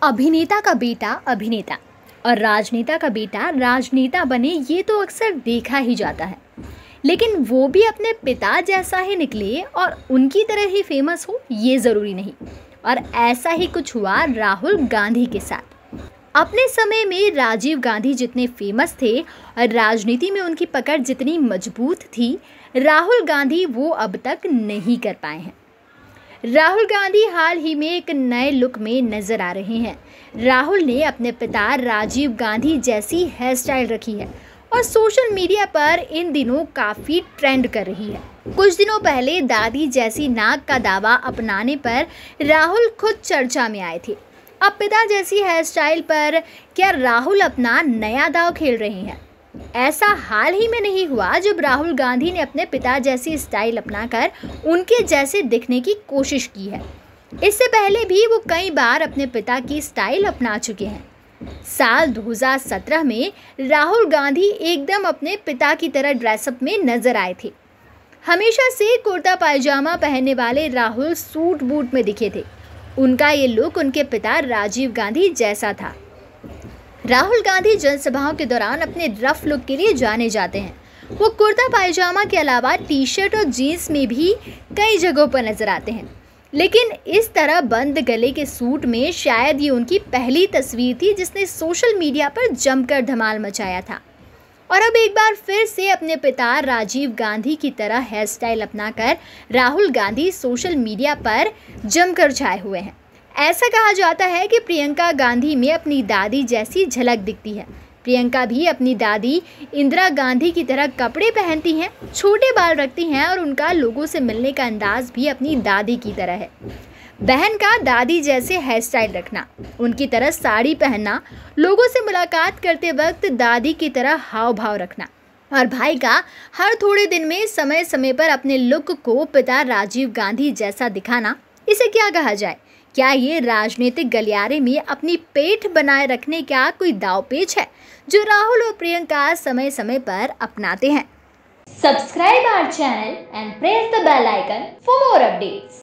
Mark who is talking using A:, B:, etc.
A: अभिनेता का बेटा अभिनेता और राजनेता का बेटा राजनेता बने, ये तो अक्सर देखा ही जाता है। लेकिन वो भी अपने पिता जैसा ही निकले और उनकी तरह ही फेमस हो, ये ज़रूरी नहीं। और ऐसा ही कुछ हुआ राहुल गांधी के साथ। अपने समय में राजीव गांधी जितने फेमस थे और राजनीति में उनकी पकड़ जितनी मजबूत थी, राहुल गांधी वो अब तक नहीं कर पाए हैं। राहुल गांधी हाल ही में एक नए लुक में नजर आ रहे हैं। राहुल ने अपने पिता राजीव गांधी जैसी हेयर स्टाइल रखी है और सोशल मीडिया पर इन दिनों काफ़ी ट्रेंड कर रही है। कुछ दिनों पहले दादी जैसी नाक का दावा अपनाने पर राहुल खुद चर्चा में आए थे। अब पिता जैसी हेयर स्टाइल पर क्या राहुल अपना नया दांव खेल रहे हैं? ऐसा हाल ही में नहीं हुआ जब राहुल गांधी ने अपने पिता जैसी स्टाइल अपनाकर उनके जैसे दिखने की कोशिश की है। इससे पहले भी वो कई बार अपने पिता की स्टाइल अपना चुके हैं। साल 2017 में राहुल गांधी एकदम अपने पिता की तरह ड्रेसअप में नजर आए थे। हमेशा से कुर्ता पायजामा पहनने वाले राहुल सूट बूट में दिखे थे। उनका ये लुक उनके पिता राजीव गांधी जैसा था। राहुल गांधी जनसभाओं के दौरान अपने रफ लुक के लिए जाने जाते हैं। वो कुर्ता पायजामा के अलावा टी शर्ट और जीन्स में भी कई जगहों पर नजर आते हैं। लेकिन इस तरह बंद गले के सूट में शायद ये उनकी पहली तस्वीर थी जिसने सोशल मीडिया पर जमकर धमाल मचाया था। और अब एक बार फिर से अपने पिता राजीव गांधी की तरह हेयर स्टाइल अपनाकर राहुल गांधी सोशल मीडिया पर जमकर छाए हुए हैं। ऐसा कहा जाता है कि प्रियंका गांधी में अपनी दादी जैसी झलक दिखती है। प्रियंका भी अपनी दादी इंदिरा गांधी की तरह कपड़े पहनती हैं, छोटे बाल रखती हैं और उनका लोगों से मिलने का अंदाज भी अपनी दादी की तरह है। बहन का दादी जैसे हेयर स्टाइल रखना, उनकी तरह साड़ी पहनना, लोगों से मुलाकात करते वक्त दादी की तरह हाव भाव रखना और भाई का हर थोड़े दिन में समय समय पर अपने लुक को पिता राजीव गांधी जैसा दिखाना, इसे क्या कहा जाए? क्या ये राजनीतिक गलियारे में अपनी पेठ बनाए रखने का कोई दांवपेच है जो राहुल और प्रियंका समय समय पर अपनाते हैं?
B: Subscribe our channel and press the bell icon for more updates.